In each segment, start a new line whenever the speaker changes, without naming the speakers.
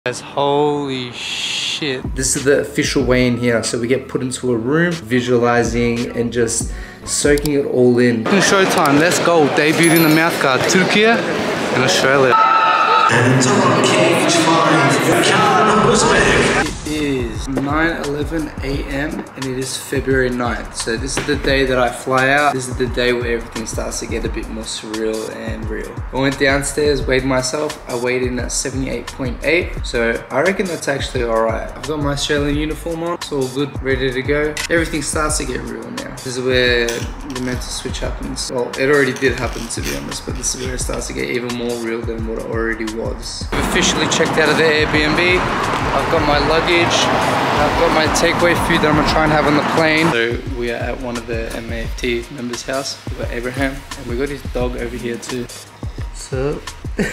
Guys, holy shit.
This is the official weigh-in here. So we get put into a room, visualizing and just soaking it all in.
Showtime, let's go. Debuted in the mouth guard, Turkey and Australia.
And on cage 5, Kaan Husmek.
It is 9:11 AM and it is February 9th. So this is the day that I fly out. This is the day where everything starts to get a bit more surreal and real. I went downstairs, weighed myself. I weighed in at 78.8. So I reckon that's actually alright. I've got my Australian uniform on. It's all good, ready to go. Everything starts to get real now. This is where the mental switch happens. Well, it already did happen, to be honest, but this is where it starts to get even more real than what it already was. I've officially checked out of the Airbnb. I've got my luggage. I've got my takeaway food that I'm gonna try and have on the plane. So we are at one of the MAFT members' house. We've got Abraham and we got his dog over here too. So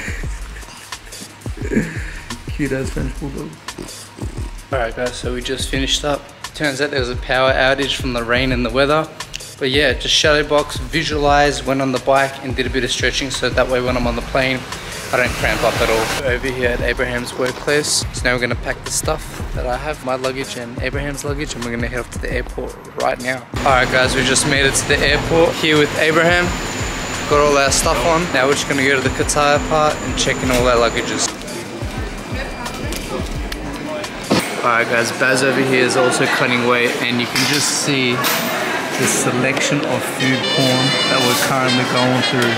cute ass French bulldog. Alright guys, so we just finished up. Turns out there was a power outage from the rain and the weather. But yeah, just shadow box, visualized, went on the bike and did a bit of stretching so that way when I'm on the plane, I don't cramp up at all. We're over here at Abraham's workplace. So now we're gonna pack the stuff that I have, my luggage and Abraham's luggage, and we're gonna head off to the airport right now. Alright guys, we just made it to the airport here with Abraham. Got all our stuff on. Now we're just gonna go to the Qatar part and check in all our luggages. Alright guys, Baz over here is also cutting weight and you can just see the selection of food porn that we're currently going through.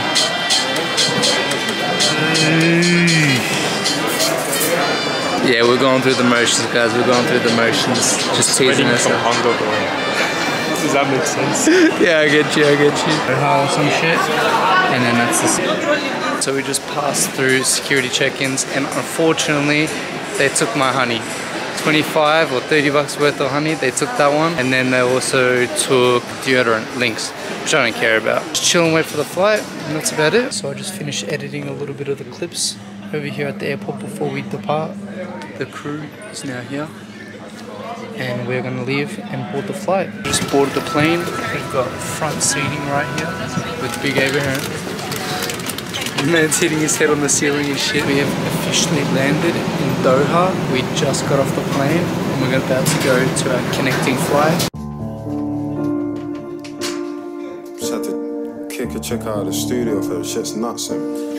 Yeah, we're going through the motions, guys. We're going through the motions. Just teasing us. Does that make sense? Yeah, I get you. I get you. Some shit, and then that's the. So we just passed through security check-ins, and unfortunately, they took my honey. 25 or 30 bucks worth of honey, they took that one, and then they also took deodorant, Lynx, which I don't care about. Just chill and wait for the flight, and that's about it. So I just finished editing a little bit of the clips over here at the airport before we depart. The crew is now here, and we're gonna leave and board the flight. Just boarded the plane. We've got front seating right here with Big Abraham. Man's hitting his head on the ceiling and shit. We have officially landed in Doha. We just got off the plane and we're about to go to our connecting flight.
Just had to kick a chick out of the studio for the shit's nuts.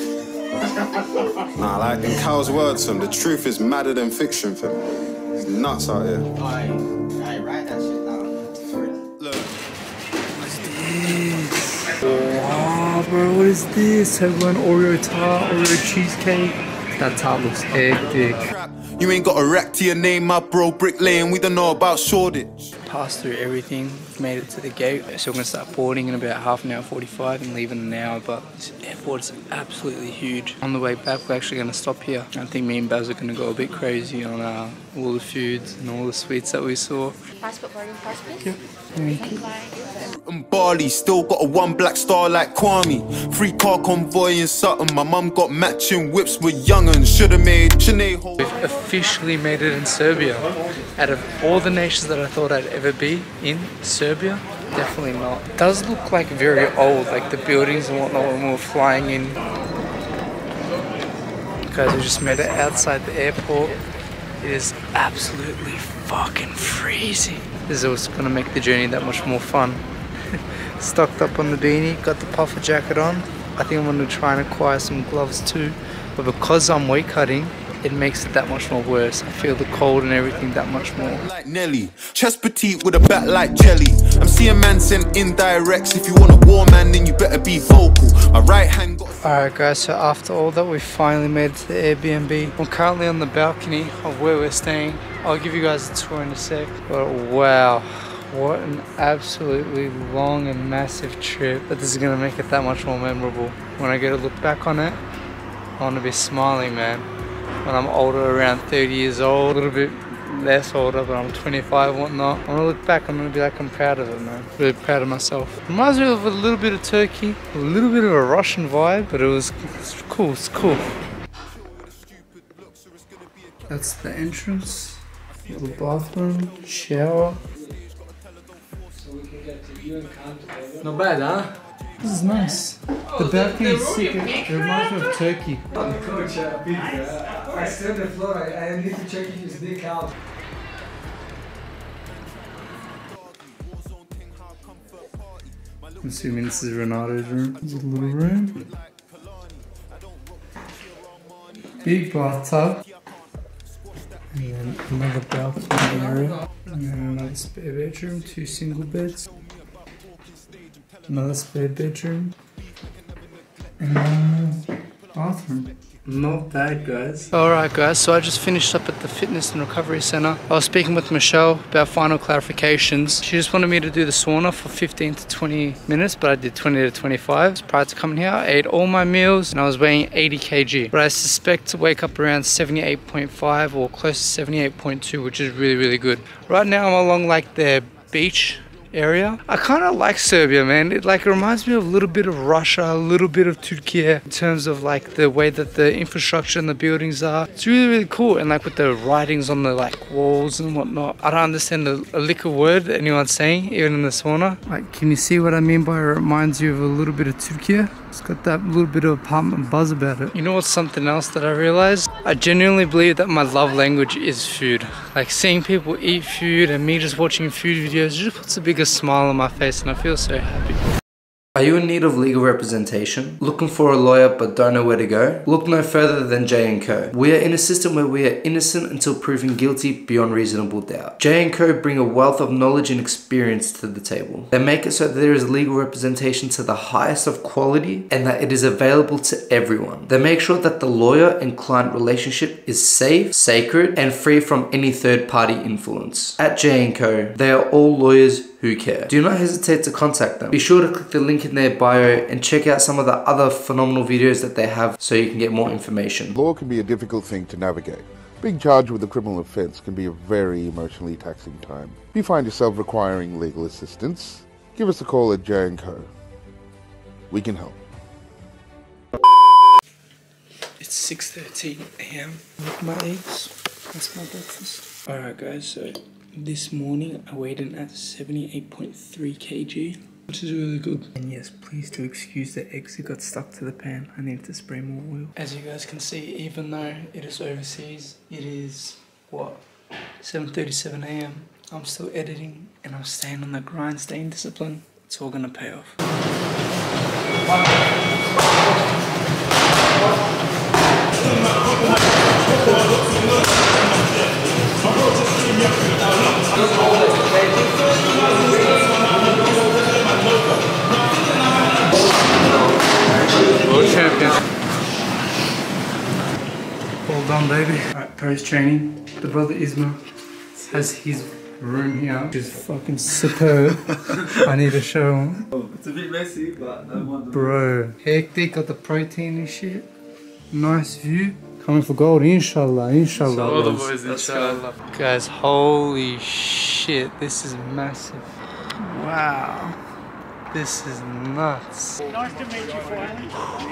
Nah, like in Cal's words, the truth is madder than fiction. It's nuts out here.
I write that shit down.
Look.
What's this? Wow, bro, what is this? Everyone Oreo tart, Oreo cheesecake. That tart looks hectic.
You ain't got a rack to your name, my bro. Bricklaying, we don't know about Shoreditch.
Passed through everything, made it to the gate. So we're gonna start boarding in about half an hour, 45, and leave in an hour. But this airport is absolutely huge. On the way back, we're actually gonna stop here. I think me and Baz are gonna go a bit crazy on all the foods and all the sweets that we saw.
Passport boarding pass, please.
Yep. Thank you.
And Bali, still got a one black star like Kwame. Free car convoy in Sutton. My mum got matching whips with young'uns. Should've made Sinead.
We've officially made it in Serbia. Out of all the nations that I thought I'd ever be in, Serbia, definitely not. It does look like very old, like the buildings and whatnot when we were flying in. Guys, we just made it outside the airport. It is absolutely fucking freezing. This is what's gonna make the journey that much more fun. Stocked up on the beanie, got the puffer jacket on. I think I'm gonna try and acquire some gloves too. But because I'm weight cutting, it makes it that much more worse. I feel the cold and everything that much more.
Like Nelly, chest petite with a back like jelly. I'm seeing man send indirects. If you want a war man, then you better be vocal. My right hand got.
Alright guys, so after all that, we finally made it to the Airbnb. I'm currently on the balcony of where we're staying. I'll give you guys a tour in a sec. But wow, what an absolutely long and massive trip. But this is gonna make it that much more memorable. When I get to look back on it, I wanna be smiling, man. When I'm older, around 30 years old, a little bit less older, but I'm 25 and whatnot. When I look back, I'm gonna be like, I'm proud of it, man. Really proud of myself. Reminds me of a little bit of Turkey, a little bit of a Russian vibe, but it's cool, it's cool. That's the entrance, little bathroom, shower. Not bad, huh? This is nice. The balcony is sick. It reminds me of Turkey.
I stood on the floor. I need to check if his dick out.
I'm assuming this is Renato's room. It's a little room. Big bathtub. And then another balcony area. And then another spare bedroom, 2 single beds. Another spare bedroom. And one more bathroom. Not bad, guys.
Alright guys, so I just finished up at the fitness and recovery center. I was speaking with Michelle about final clarifications. She just wanted me to do the sauna for 15 to 20 minutes, but I did 20 to 25. Prior to coming here, I ate all my meals and I was weighing 80 kg. But I suspect to wake up around 78.5 or close to 78.2, which is really, really good. Right now I'm along like the beach area. I kind of like Serbia, man. It reminds me of a little bit of Russia, a little bit of Turkey in terms of like the way that the infrastructure and the buildings are. It's really, really cool. And like with the writings on the like walls and whatnot. I don't understand a lick of word that anyone's saying, even in the sauna. Like, can you see what I mean by it reminds you of a little bit of Turkey? It's got that little bit of apartment buzz about it. You know what's something else that I realized? I genuinely believe that my love language is food. Like seeing people eat food and me just watching food videos just puts a bigger smile on my face and I feel so happy. Are you in need of legal representation? Looking for a lawyer but don't know where to go? Look no further than J&Co. We are in a system where we are innocent until proven guilty beyond reasonable doubt. J&Co bring a wealth of knowledge and experience to the table. They make it so that there is legal representation to the highest of quality and that it is available to everyone. They make sure that the lawyer and client relationship is safe, sacred, and free from any third-party influence. At J&Co, they are all lawyers who care. Do not hesitate to contact them. Be sure to click the link in their bio and check out some of the other phenomenal videos that they have so you can get more information.
Law can be a difficult thing to navigate. Being charged with a criminal offense can be a very emotionally taxing time. If you find yourself requiring legal assistance, give us a call at J&Co. We can help.
It's 6:13 AM. With my eggs. That's my breakfast. Alright guys, so this morning I weighed in at 78.3 kg, which is really good. And yes, please do excuse the eggs that got stuck to the pan. I need to spray more oil. As you guys can see, even though it is overseas, it is, what, 7:37 AM. I'm still editing and I'm staying on the grind, staying disciplined. It's all gonna pay off.
World Champion.
Well done, baby. Alright, post training. The brother Isma has his room here, which is fucking superb. I need to show him.
It's a bit messy, but no wonder.
Bro, hectic, got the protein and shit. Nice view. Coming for gold, inshallah, inshallah.
All the boys, inshallah. Guys, holy shit, this is massive. Wow. This is nuts.
Nice to meet you, finally.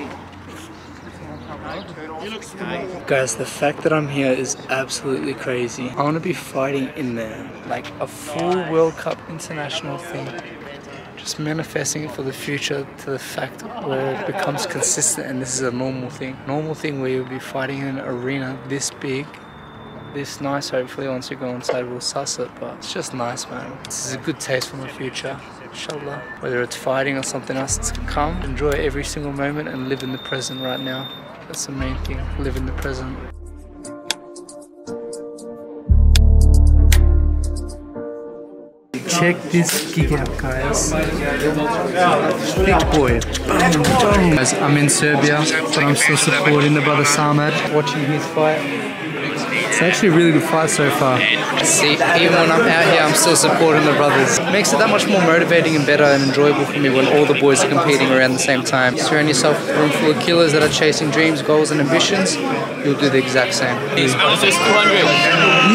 You look smart.
Guys, the fact that I'm here is absolutely crazy. I want to be fighting in there, like a full World Cup international thing. Just manifesting it for the future to the fact where it becomes consistent and this is a normal thing. Normal thing where you'll be fighting in an arena this big, this nice. Hopefully once you go inside we'll suss it, but it's just nice, man. This is a good taste for my future, inshallah. Whether it's fighting or something else to come, enjoy every single moment and live in the present right now. That's the main thing, live in the present. Check this gig out, guys. Big boy. Boom, boom. Guys, I'm in Serbia, but I'm still supporting the brother Samad, watching his fight. It's actually a really good fight so far. See, even when I'm out here, I'm still supporting the brothers. It makes it that much more motivating and better and enjoyable for me when all the boys are competing around the same time. Surround yourself with a room full of killers that are chasing dreams, goals and ambitions. You'll do the exact same.
He's versus 200.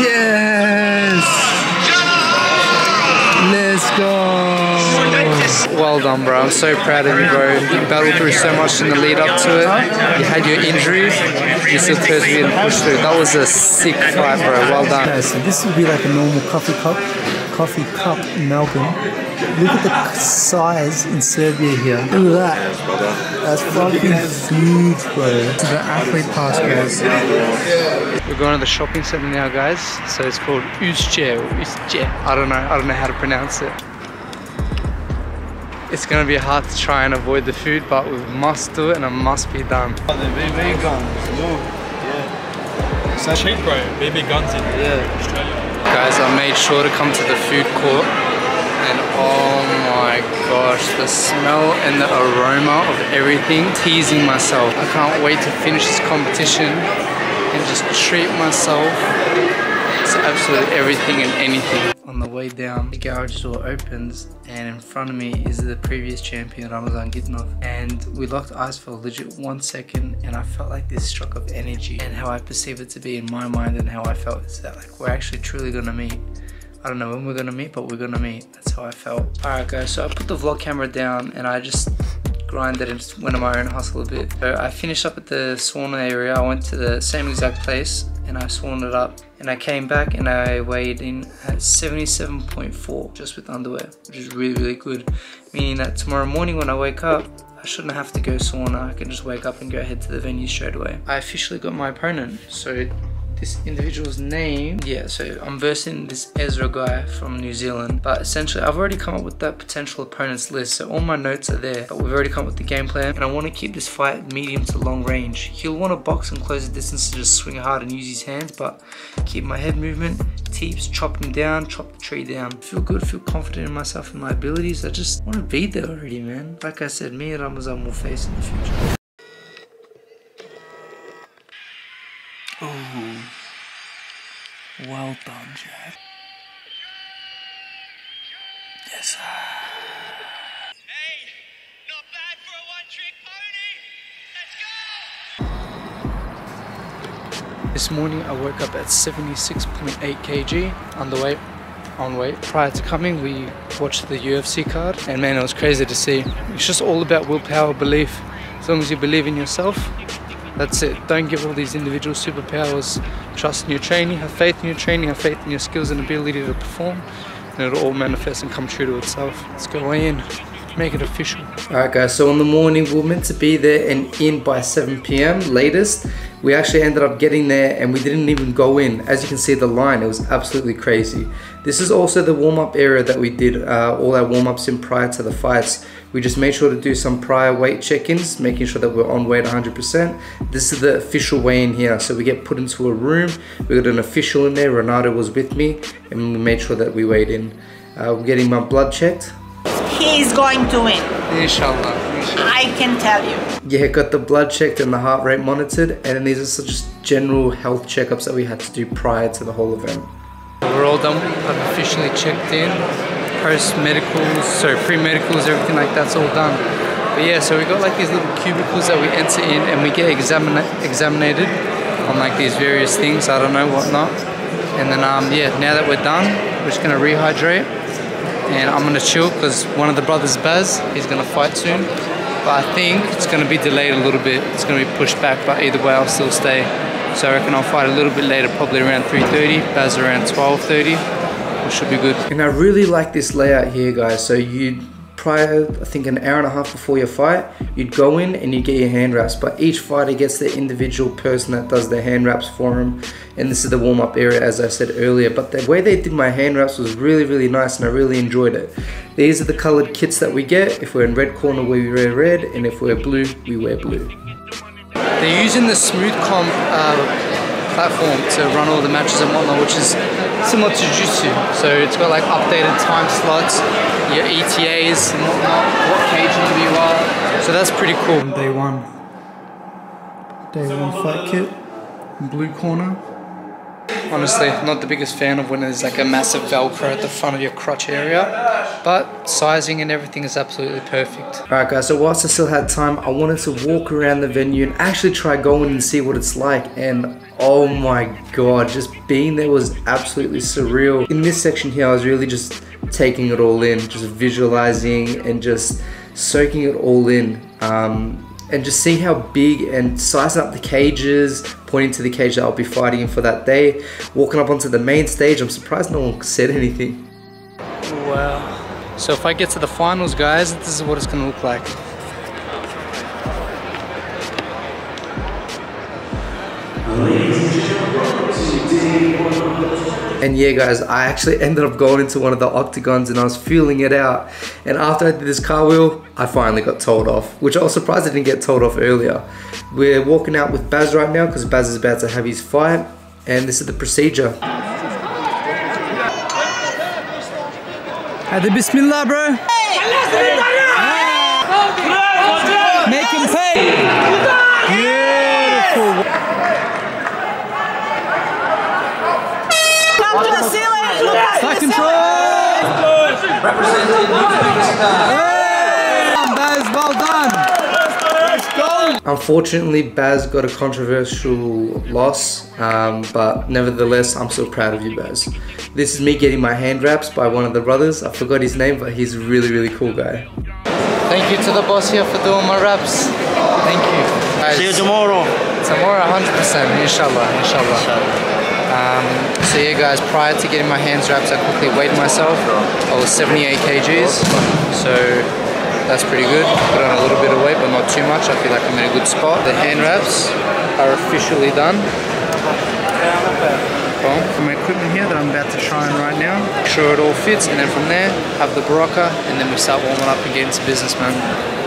Yes! Let's go!
Well done, bro. I'm so proud of you, bro. You battled through so much in the lead up to it. You had your injuries. You still persevered and pushed through. That was a sick fight, bro. Well done.
Okay, so this would be like a normal coffee cup in Melbourne. Look at the size in Serbia here. Look at that. That's fucking huge, bro.
This is the athlete pass, guys. We're going to the shopping center now, guys. So it's called Usce or Usce. I don't know how to pronounce it. It's gonna be hard to try and avoid the food, but we must do it and it must be done.
The BB guns. Yeah. So cheap, bro. BB guns in Australia.
Guys, I made sure to come to the food court, and oh my gosh, the smell and the aroma of everything, teasing myself. I can't wait to finish this competition and just treat myself to absolutely everything and anything. On the way down, the garage door opens and in front of me is the previous champion, Ramazan Gitnov. And we locked eyes for a legit 1 second and I felt like this struck of energy, and how I perceive it to be in my mind and how I felt is that like we're actually truly gonna meet. I don't know when we're gonna meet, but we're gonna meet. That's how I felt. Alright guys, so I put the vlog camera down and I just grinded and just went on my own hustle a bit. So I finished up at the sauna area. I went to the same exact place and I sauned it up, and I came back and I weighed in at 77.4 just with underwear, which is really good, meaning that tomorrow morning when I wake up I shouldn't have to go sauna. I can just wake up and go head to the venue straight away. I officially got my opponent. So this individual's name, yeah, so I'm versing this Ezra guy from New Zealand, but essentially I've already come up with that potential opponents list, so all my notes are there, but we've already come up with the game plan, and I want to keep this fight medium to long range. He'll want to box and close the distance to just swing hard and use his hands, but keep my head movement, teeps, chop him down, chop the tree down. Feel good, feel confident in myself and my abilities. I just want to be there already, man. Like I said, me and Ramazan will face in the future. Oh, well done, Jack. Yes, sir.
Hey, not bad for a one-trick pony. Let's go!
This morning I woke up at 76.8 kg, underweight, on weight. Prior to coming, we watched the UFC card, and man, it was crazy to see. It's just all about willpower, belief. As long as you believe in yourself, that's it. Don't give all these individual superpowers. Trust in your training, have faith in your training, have faith in your skills and ability to perform, and it'll all manifest and come true to itself. Let's go in, make it official. Alright guys, so in the morning we were meant to be there and in by 7 PM latest. We actually ended up getting there and we didn't even go in. As you can see, the line, it was absolutely crazy. This is also the warm-up area that we did all our warm-ups in prior to the fights. We just made sure to do some prior weight check-ins, making sure that we're on weight 100%. This is the official weigh-in here. So we get put into a room, we got an official in there, Renato was with me, and we made sure that we weighed in. We're getting my blood checked.
He's going to win.
Inshallah.
I can tell you.
Yeah, got the blood checked and the heart rate monitored, and then these are just general health checkups that we had to do prior to the whole event. We're all done. I've officially checked in. Post-medicals, so pre-medicals, everything like that's all done. But yeah, so we got like these little cubicles that we enter in and we get examinated on like these various things, I don't know, whatnot. And then yeah, now that we're done, we're just gonna rehydrate. And I'm gonna chill because one of the brothers, Baz, he's gonna fight soon. But I think it's gonna be delayed a little bit. It's gonna be pushed back, but either way I'll still stay. So I reckon I'll fight a little bit later, probably around 3:30, Baz around 12:30, which should be good. And I really like this layout here, guys. So prior, I think an hour and a half before your fight, you'd go in and you get your hand wraps, but each fighter gets their individual person that does their hand wraps for them. And this is the warm-up area, as I said earlier, but the way they did my hand wraps was really nice and I really enjoyed it. These are the colored kits that we get. If we're in red corner, we wear red, and if we're blue, we wear blue. They're using the SmoothCom platform to run all the matches and whatnot, which is similar to Jiu-Jitsu. So it's got like updated time slots, your ETAs and whatnot, what cage number you are. So that's pretty cool. Day one fight kit, blue corner. honestly. Not the biggest fan of when there's like a massive Velcro at the front of your crotch area, but sizing and everything is absolutely perfect. Alright guys, so whilst I still had time, I wanted to walk around the venue and actually try going and see what it's like, and oh my god, just being there was absolutely surreal. In this section here, I was really just taking it all in, just visualizing and just soaking it all in. And just seeing how big and sizing up the cages, pointing to the cage that I'll be fighting in for that day. Walking up onto the main stage, I'm surprised no one said anything. Wow. So if I get to the finals, guys, this is what it's gonna look like. And yeah guys, I actually ended up going into one of the octagons and I was feeling it out. And after I did this cartwheel, I finally got told off, which I was surprised I didn't get told off earlier. We're walking out with Baz right now because Baz is about to have his fight, and this is the procedure.
Hadi bismillah, bro. Make him pay. Beautiful.
Up to the ceiling! Look at
Side
the
control!
Representing Uzbekistan.
Hey, Baz, well done! Let's go!
Unfortunately, Baz got a controversial loss, but nevertheless, I'm so proud of you, Baz. This is me getting my hand wraps by one of the brothers. I forgot his name, but he's a really, really cool guy. Thank you to the boss here for doing my wraps. Thank you. Guys,
see you tomorrow.
Tomorrow, 100%, inshallah, inshallah. So yeah guys, prior to getting my hands wraps, I quickly weighed myself. I was 78 kgs, so that's pretty good. Put on a little bit of weight, but not too much. I feel like I'm in a good spot. The hand wraps are officially done. For my equipment here that I'm about to try on right now. Make sure it all fits, and then from there, have the Barocca, and then we start warming up and getting to business, man.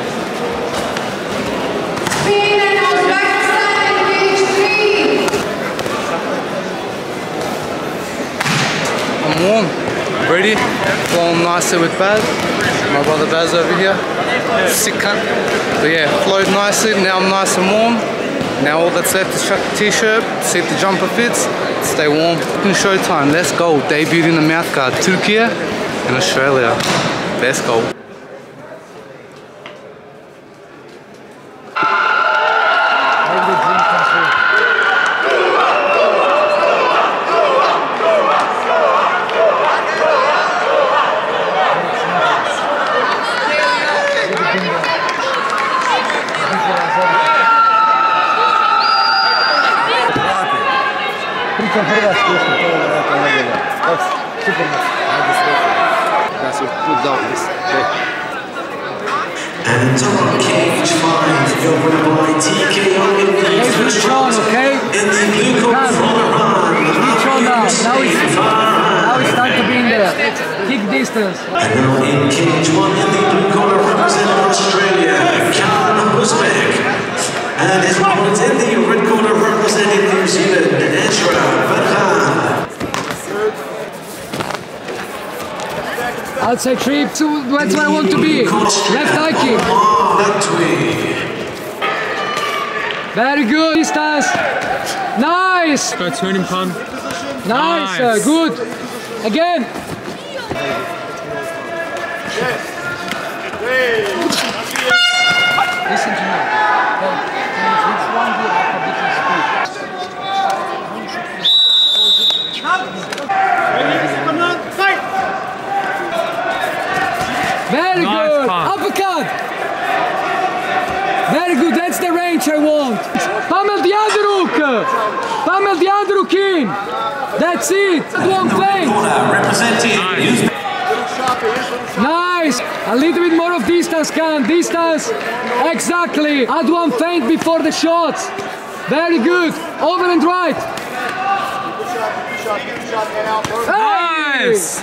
I'm warm, ready, flowing nicely with Baz. My brother Baz over here, sick cunt. But yeah, flowed nicely, now I'm nice and warm. Now all that's left is chuck the t-shirt, see if the jumper fits, stay warm. In showtime, let's go. Debuted in the mouth guard, Turkey and Australia. Let's go.
And on cage 5, you're winner by TKO in the first round. In the blue corner from Iran.
Now it's time to be in there. Kick distance.
And now in cage 1 in the blue corner representing Australia, Kaan Husmek. And his opponent in the red corner representing New Zealand,
Outside trip, so that's where I want to be. Left high kick. Very good. Distance. Nice.
Go turn him, Kaan.
Nice. Good. Again. Listen to me. Which one do you have a different speed? Very good! Uppercut! Very good, that's the range I want! Pummel the underhook! Pummel the underhook in! That's it! One feint! Nice! A little bit more of distance, Kaan. Distance! Exactly! Add one feint before the shots! Very good! Over and right!
Nice!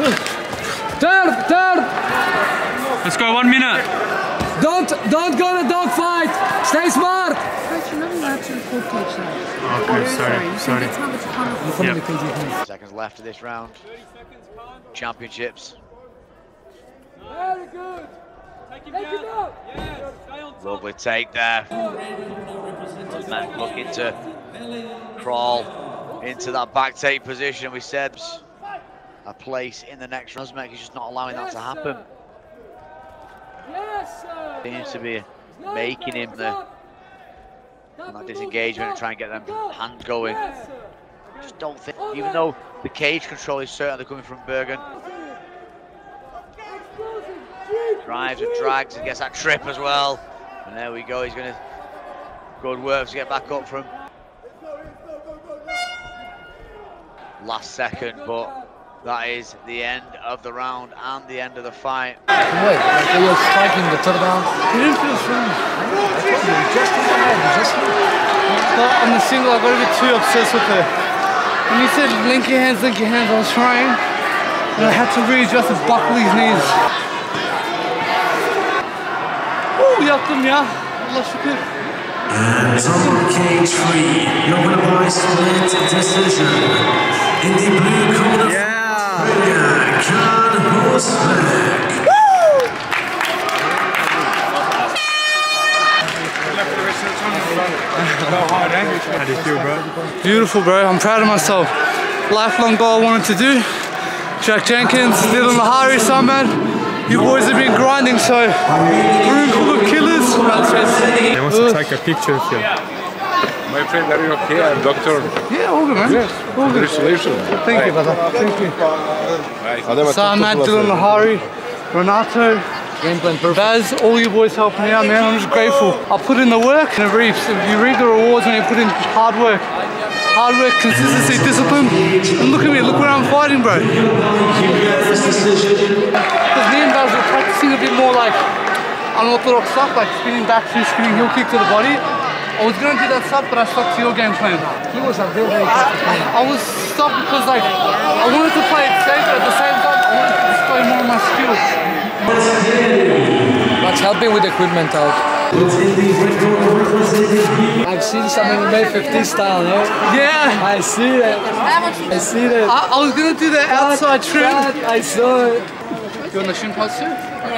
Third!
Let's go, 1 minute!
Don't go to dog fight! Stay smart!
Coach, you're not allowed to record cage now.
Okay, sorry.
Yep.
Seconds left of this round. Championships.
Very good! Take him down!
Lovely take there. Husmek looking to crawl into that back take position. We said a place in the next round. Husmek is just not allowing that to happen. Seems to be making him that disengagement and try and get them hands going. Just don't think, even though the cage control is certainly coming from Bergen. Drives and drags and gets that trip as well. And there we go, he's going to, good work to get back up from last second, but that is the end of the round and the end of the fight.
Wait, like they were striking the third round.
He didn't feel strong.
Just
on the single, I got a bit too obsessed with it. When he said link your hands, I was trying. And I had to readjust and buckle his knees. Oh, yaptım ya. Allah şükür.
And on cage 3, you're going to buy split decision. In the blue corner, Kaan Husmek.
How do you feel, bro?
Beautiful, bro. I'm proud of myself. Lifelong goal I wanted to do. Jack Jenkins, Dylan Lahari, Sunman. You boys have been grinding, so room full of killers.
They want to take a picture of you.
My friend, are you okay? I'm doctor.
Yeah, all good, man.
Yes.
All good.
Congratulations.
Thank you, brother. Thank you. Sunman, Dylan Lahari, Renato, Baz, all you boys helping me out, man. I'm just grateful. I put in the work and it reaps. You reap the rewards when you put in hard work. Hard work, consistency, discipline. And look at me, look where I'm fighting, bro. Because me and Baz were practicing a bit more like unorthodox stuff, like spinning back through, spinning heel kick to the body. I was gonna do that stuff, but I stuck to your game plan.
He was a very
I was stuck because like I wanted to play it safe, but at the same time I wanted to display more of my skills.
What's helping with equipment out? I've seen some MMA 50 style, no?
Yeah!
I see that. I see that.
I was gonna do the outside trim.
I saw it.
You want the shin pulse too?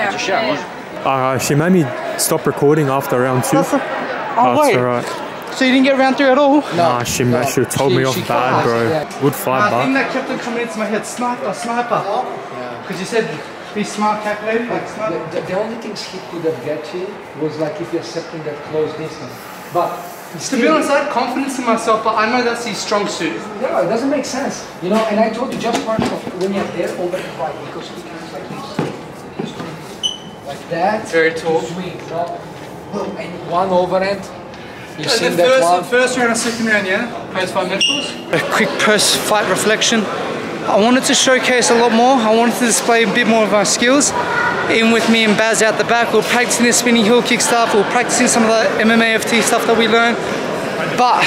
Yeah.
She made me stop recording after round 2.
Oh wait.
Alright.
So you didn't get round 3 at all?
Nah, she told me off bad, bro. Good fight,
I think
but
that kept on coming into my head. Sniper. Because you said be smart, calculated, like sniper.
The only things he could have get you was like if you're accepting that close distance. But
to be honest, I had confidence in myself, but I know that's his strong suit.
No, it doesn't make sense. You know, and I told you just part of when you're there over the fight because he comes like this. Like that.
Very tall.
Swing, you know? And one overhand. You've seen
the
that one.
first round and second round, yeah? Post-fight mentals. A quick post-fight reflection. I wanted to showcase a lot more. I wanted to display a bit more of my skills. In with me and Baz out the back, we were practicing the spinning heel kick stuff, we were practicing some of the MMA FT stuff that we learned. But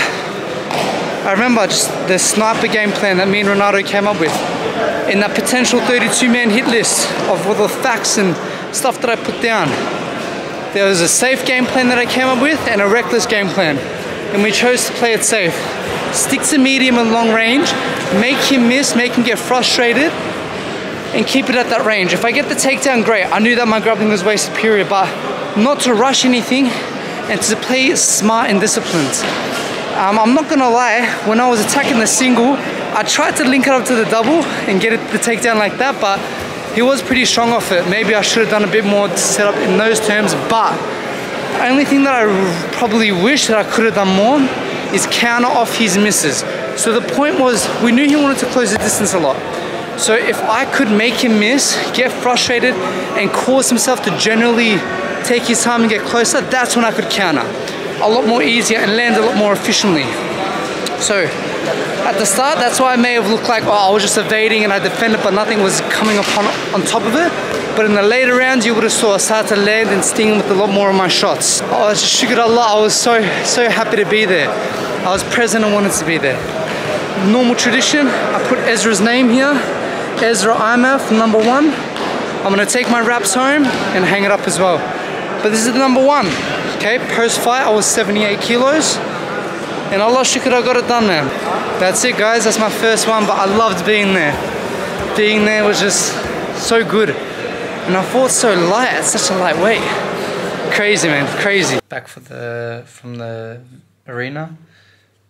I remember just the sniper game plan that me and Renato came up with. In that potential 32-man hit list of all the facts and stuff that I put down. There was a safe game plan that I came up with and a reckless game plan. And we chose to play it safe. Stick to medium and long range, make him miss, make him get frustrated, and keep it at that range. If I get the takedown, great. I knew that my grappling was way superior, but not to rush anything and to play smart and disciplined. I'm not gonna lie, when I was attacking the single, I tried to link it up to the double and get the takedown like that, but he was pretty strong off it. Maybe I should have done a bit more to set up in those terms, but the only thing that I probably wish that I could have done more is counter off his misses. So the point was, we knew he wanted to close the distance a lot. So if I could make him miss, get frustrated, and cause himself to generally take his time and get closer, that's when I could counter. A lot more easier and land a lot more efficiently. So at the start, that's why I may have looked like, oh, I was just evading and I defended, but nothing was coming up on top of it. But in the later rounds, you would have saw I started to land and sting with a lot more of my shots. Oh, shukr Allah, I was so happy to be there. I was present and wanted to be there. Normal tradition, I put Ezra's name here. Ezra IMMAF, number 1. I'm gonna take my wraps home and hang it up as well. But this is the number 1, okay? Post-fight, I was 78 kilos. And Allah shukr, I got it done, man. That's it, guys, that's my first one, but I loved being there. Being there was just so good. And I fought so light, at such a light weight. Crazy, man, crazy. Back from the arena.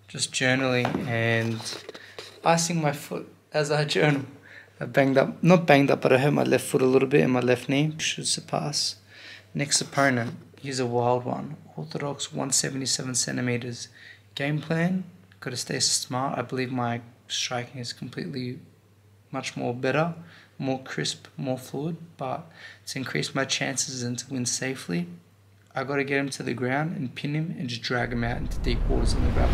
just journaling and icing my foot as I journal. I banged up, not banged up, but I hurt my left foot a little bit and my left knee. Should surpass. Next opponent, he's a wild one. Orthodox, 177 centimeters. Game plan, got to stay smart. I believe my striking is completely much more better, more crisp, more fluid, but to increase my chances and to win safely, I got to get him to the ground and pin him and just drag him out into deep waters on the grapple.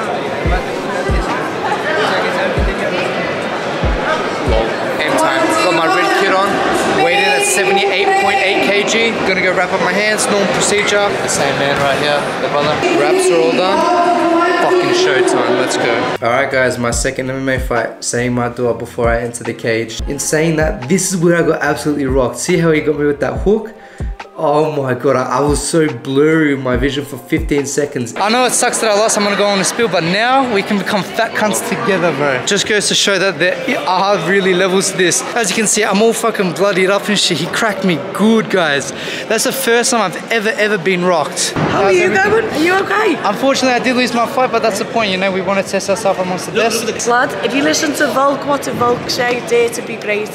Game time. Got my red kit on, weighed in at 78.8 kg. Gonna go wrap up my hands, normal procedure. The same man right here, the brother. Wraps are all done. Fucking showtime, let's go. Alright guys, my second MMA fight, saying my dua before I enter the cage. In saying that, this is where I got absolutely rocked. See how he got me with that hook? Oh my god, I was so blurry in my vision for 15 seconds. I know it sucks that I lost, I'm gonna go on a spill, but now we can become fat cunts together, bro. Just goes to show that there are really levels to this. As you can see, I'm all fucking bloodied up and shit. He cracked me good, guys. That's the first time I've ever been rocked.
How are you going? Are you okay?
Unfortunately, I did lose my fight, but that's the point, you know, we want to test ourselves amongst the best.
Lad, if you listen to Volk, what did Volk say? Dare to be great.